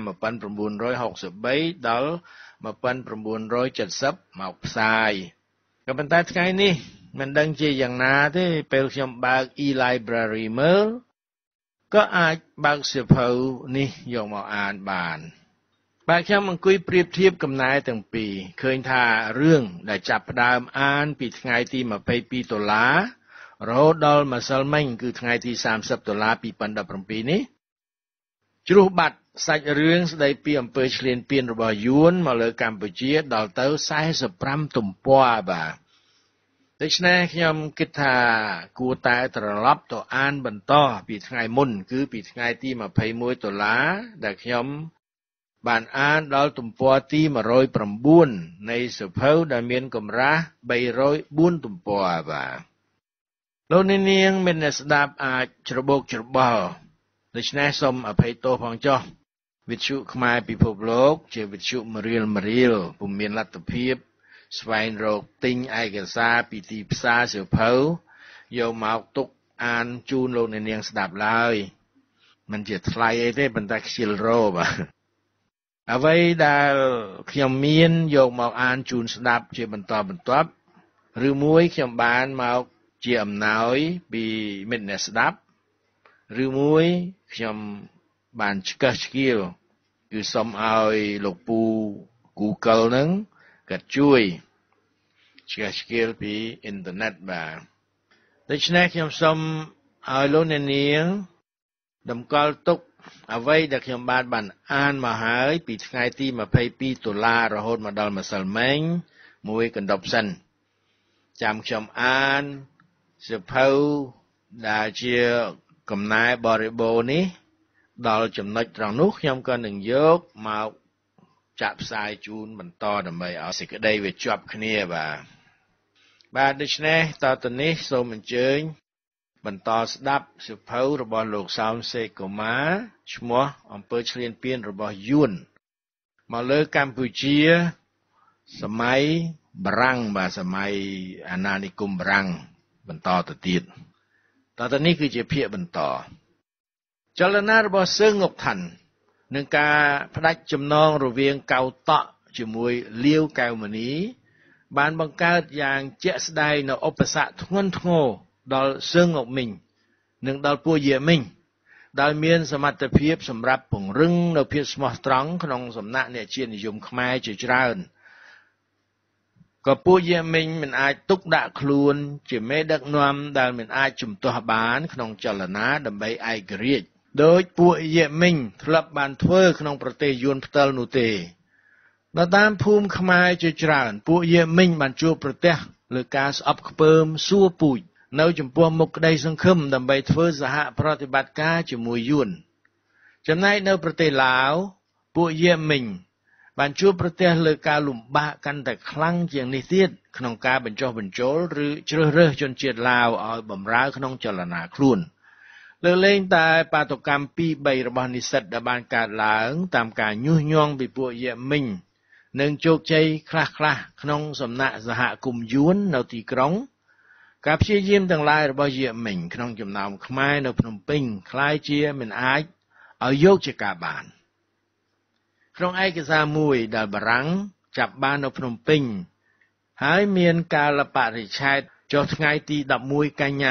Speaker 7: 1963ដល់1970មកផ្សាយក៏ប៉ុន្តែថ្ងៃនេះមិនដឹងជាយ៉ាងណាទេពេលខ្ញុំបើក e-library មើលក៏អាចបើកសៀវភៅនេះយកមកអានបានបាទខ្ញុំអង្គុយប្រៀបធៀបកំណែទាំងពីរឃើញថារឿងដែលចាប់ផ្ដើមអានពីថ្ងៃទី$22រហូតដល់ម្សិលមិញគឺថ្ងៃទី$30 2017នេះជ្រុះបាត់សាច់រឿងស្ដីពីអំពើឈ្លានពានរបស់យួនមកលើកម្ពុជាដល់ទៅ45ទំព័របាទដូច្នេះខ្ញុំគិតថាគួរតែត្រឡប់ទៅអានបន្តពីថ្ងៃមុនគឺពីថ្ងៃទី$21ដែលខ្ញុំបានអានដល់ទំព័រទី109នៃសៀវភៅដែលមានកម្រាស់304ទំព័របាទលោកនាងមានអ្នកស្ដាប់អាចច្របូកច្របល់ដូច្នេះសូមអភ័យទោសផងចុះវិទ្យុខ្មែរពិភពលោកជាវិទ្យុមរៀលពុំមានលទ្ធភាពស្វែងរកទិញឯកសារពីទីផ្សារសៀវភៅយកមកទុកអានជូនលោកនាងស្ដាប់ឡើយមិនជាថ្លៃអីទេប៉ុន្តែខ្ជិលរោបាទអ្វីដែលខ្ញុំមានយកមកអានជូនស្ដាប់ជាបន្តបន្ទាប់ឬមួយខ្ញុំបានមកជាអំណោយពីមិត្តអ្នកស្ដាប់ឬមួយខ្ញុំបានឆ្កឹះឆ្កៀលគឺសូមឲ្យលោកពូ Google ហ្នឹងគាត់ជួយឆ្កឹះឆ្កៀលពីអ៊ីនធឺណិតបាទដូច្នេះខ្ញុំសូមឲ្យលោកអ្នកនាងតម្កល់ទុកអ្វីដែលខ្ញុំបានអានមកហើយពីថ្ងៃទី$22រហូតមកដល់ម្សិលមិញមួយកណ្ដប់សិនចាំខ្ញុំអានសៀវភៅដែលជាកំណែបរិបូរណ៍នេះដល់ចំណុចត្រង់នោះខ្ញុំក៏នឹងយកមកចាក់ផ្សាយជូនបន្តដើម្បីឲ្យសេចក្តីវាជាប់គ្នាបាទដូច្នេះតទៅនេះសូមអញ្ជើញបន្តស្ដាប់សៀវភៅរបស់លោកសោមសេកកុមារឈ្មោះអំពើឈ្លានពានរបស់យួនមកលើកម្ពុជាសម័យបារាំងបាទសម័យអាណានិគមបារាំងបន្តទៅទៀតតទៅនេះគឺជាភាគបន្តចលនារបស់សឺងងុកថាន់នឹងការផ្ដាច់ចំណងរវាងកៅតក់ជាមួយលាវកែវមនីបានបង្កើតយ៉ាងជាក់ស្ដែងនៅឧបសគ្គធ្ងន់ធ្ងរដល់សឺងងុកមីងនិងដល់ពួកយេមីងដែលមានសមត្ថភាពសម្រាប់ពង្រឹងនៅភាពស្មោះត្រង់ក្នុងសំណាក់អ្នកជាតិនិយមខ្មែរជាច្រើនក៏ពួកយេមិញមិនអាចទុកដាក់ខ្លួនជាមេដឹកនាំដែលមិនអាចជំទាស់បានក្នុងចលនាដើម្បីឯករាជ្យដោយពួកយេមិញធ្លាប់បានធ្វើក្នុងប្រទេសយួនផ្ទាល់នោះទេនៅតាមភូមិខ្មែរជាច្រើនពួកយេមិញបានជួបប្រទះលើការស្អប់ខ្ពើមសួរពូជនៅចំពោះមុខក្តីសង្ឃឹមដើម្បីធ្វើសហប្រតិបត្តិការជាមួយយួនចំណែកនៅប្រទេសឡាវពួកយេមិញបានជួបប្រទះលើការលំបាកកាន់តែខ្លាំងជាងនេះទៀតក្នុងការបញ្ចុះបញ្ចូលឬជ្រើសរើសជនជាតិឡាវឲ្យបម្រើក្នុងចលនាខ្លួនលើកលែងតែបាតុកម្ម 2-3 របស់និស្សិតដែលបានកើតឡើងតាមការញុះញង់ពីពួកយេមិញនិងជោគជ័យខ្លះៗក្នុងសំណាក់សហគមន៍យួននៅទីក្រុងការព្យាយាមទាំងឡាយរបស់យេមិញក្នុងចំណោមខ្មែរនៅភ្នំពេញคล้ายជាមិនអាចឲ្យយកជាការបានក្នុងឯកសារមួយដែលបារាំងចាប់បាននៅភ្នំពេញហើយមានកាលបរិច្ឆេទចុះថ្ងៃទី11កញ្ញា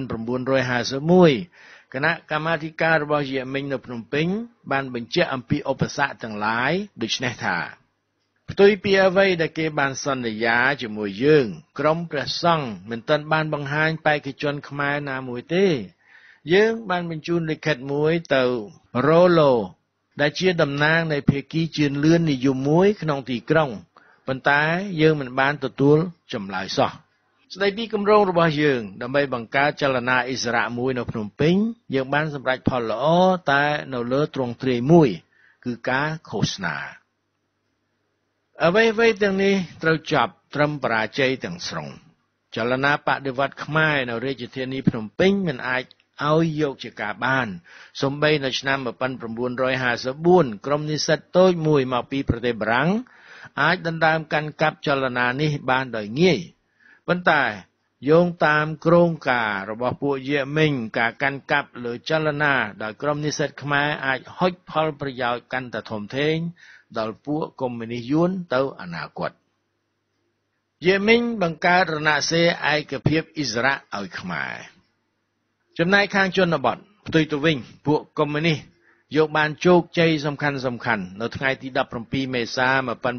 Speaker 7: 1951គណៈកម្មាធិការរបស់យេមិញនៅភ្នំពេញបានបញ្ជាក់អំពីឧបសគ្គទាំងឡាយដូចនេះថាផ្ទុយពីអ្វីដែលគេបានសន្យាជាមួយយើងក្រុមព្រះសង្ឃមិនទាន់បានបង្ហាញបេក្ខជនខ្មែរណាមួយទេយើងបានបញ្ជូនលិខិតមួយទៅរ៉ូឡូដែលជាតំណាងនៃភាគីជឿនលឿននិយមមួយក្នុងទីក្រុងប៉ុន្តែយើងមិនបានទទួលចម្លើយសោះស្ដីពីគម្រោងរបស់យើងដើម្បីបង្កើតចលនាអិសរាជមួយនៅភ្នំពេញយើងបានសម្រេចផលល្អតែនៅលើទ្រង់ទ្រាយមួយគឺការឃោសនាអ្វីៗទាំងនេះត្រូវចប់ត្រឹមបរាជ័យទាំងស្រុងចលនាបដិវត្តន៍ខ្មែរនៅរាជធានីភ្នំពេញមិនអាចឲ្យយកជាការបានសូម្បីនៅឆ្នាំ1954ក្រុមនិស្សិតតូចមួយមកពីប្រទេសបារាំងអាចដណ្ដើមកាន់កាប់ចលនានេះបានដោយងាយប៉ុន្តែយោងតាមគ្រោងការរបស់ពួកយេមិញការកាន់កាប់លើចលនាដោយក្រុមនិស្សិតខ្មែរអាចហុចផលប្រយោជន៍កាន់តែធំធេងដល់ពួកកុម្មុយនីសយួនទៅអនាគតយេមិញបង្កើតរណសិរ្សឯកភាពអិសរាជឲ្យខ្មែរចំណែកខាងជនបទផ្ទុយទៅវិញពួកកុម្មុយនីសយកបានជោគជ័យសំខាន់នៅថ្ងៃទី17មេសា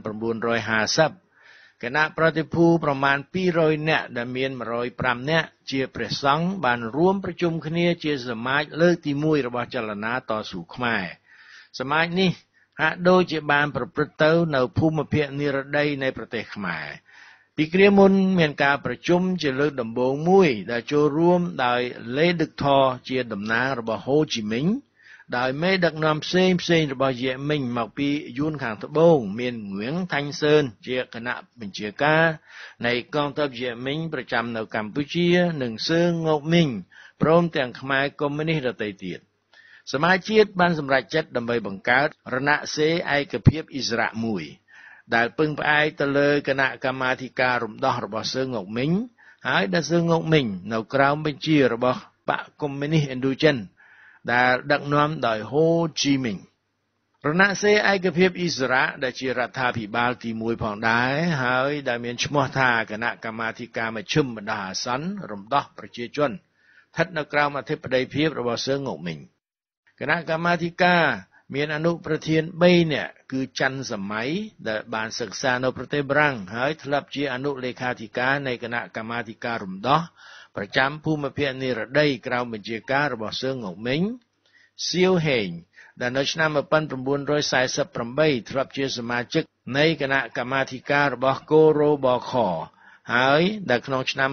Speaker 7: 1950គណៈប្រតិភូប្រមាណ200នាក់ដែលមាន105នាក់ជាព្រះសង្ឃបានរួមប្រជុំគ្នាជាសមាជលើកទី1របស់ចលនាតស៊ូខ្មែរសមាជនេះហាក់ដូចជាបានប្រព្រឹត្តទៅនៅភូមិភាគនិរតីនៃប្រទេសខ្មែរពីគ្រាមុនមានការប្រជុំជាលើកដំបូងមួយដែលចូលរួមដោយលេដឹកថជាតំណាងរបស់ហូជីមិញដោយមេដឹកនាំផ្សេងរបស់យេមិញមកពីយួនខាងត្បូងមានងឿងថាញ់សឿនជាគណៈបញ្ជាការនៃកងទ័ពយេមិញប្រចាំនៅកម្ពុជានិងសឿងងប់មីងព្រមទាំងខ្មែរកុម្មុយនីសដទៃទៀតសមាជជាតិបានសម្រេចចិត្តដើម្បីបង្កើតរណសិរ្សឯកភាពអិសរាជមួយដែលពឹងផ្អែកទៅលើគណៈកម្មាធិការរំដោះរបស់សឿងងប់មីងហើយដែលសឿងងប់មីងនៅក្រោមបញ្ជារបស់បកកុម្មុយនីសឥណ្ឌូចិនដែលដឹកនាំដោយហូជីមិញរណសិរ្សឯកភាពអិសរាជដែលជារដ្ឋាភិបាលទី1ផងដែរហើយដែលមានឈ្មោះថាគណៈកម្មាធិការមជ្ឈិមបណ្ដោះអាសន្នរំដោះប្រជាជនស្ថិតនៅក្រោមអធិបតីភាពរបស់សឿងងប់មីងគណៈកម្មាធិការមានអនុប្រធាន3នាក់គឺច័ន្ទសម័យដែលបានសិក្សានៅប្រទេសបារាំងហើយធ្លាប់ជាអនុលេខាធិការនៃគណៈកម្មាធិការរំដោះប្រចាំភូមិភាគនិរតីក្រោមបញ្ជាការរបស់សឿងងប់មីងសៀវហេងដែលនៅឆ្នាំ1948ធ្លាប់ជាសមាជិកនៃគណៈកម្មាធិការរបស់កូរ៉ូបខហើយដែលក្នុងឆ្នាំ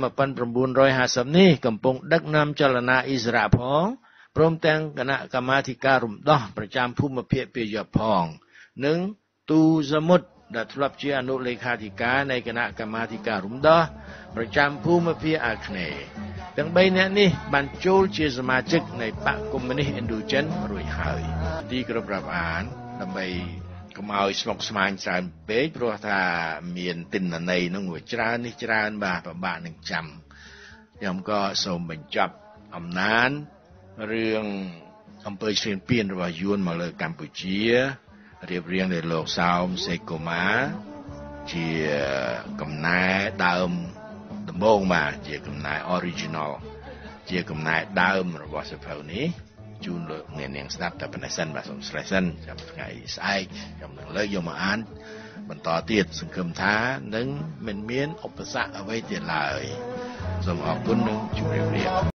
Speaker 7: 1950នេះកំពុងដឹកនាំចលនាអិសរាជផងព្រមទាំងគណៈកម្មាធិការរំដោះប្រចាំភូមិភាគពាយ័ព្យផងនិងទូសមុទ្រដែលធ្លាប់ជាអនុលេខាធិការនៃគណៈកម្មាធិការរំដោះប្រចាំភូមិភាគអាគ្នេយ៍ទាំង3នាក់នេះបានចូលជាសមាជិកនៃបកកុម្មុយនីសឥណ្ឌូចិនរួចហើយទីគ្រប់រាប់អានដើម្បីកុំឲ្យស្មុគស្មាញច្រើនពេកព្រោះថាមានទិន្នន័យនឹងវាច្រើននេះច្រើនបាទពិបាកនឹងចាំខ្ញុំក៏សូមបញ្ចប់អំណានរឿងអំពើឈ្លានពានរបស់យួនមកលើកម្ពុជារៀបរៀងដោយលោកសោមសេកុមារជាកំណែដើមដំបូងបាទជាកំណែ original ជាកំណែដើមរបស់សៀវភៅនេះជូនលោកអ្នកនាងស្ដាប់តែប៉ុណ្ណេះសិនបាទសូមស្រេចសិនចាំថ្ងៃស្អែកខ្ញុំនឹងលើកយកមកអានបន្តទៀតសង្ឃឹមថានឹងមិនមានឧបសគ្គអ្វីទៀតឡើយសូមអរគុណនិងជម្រាបលា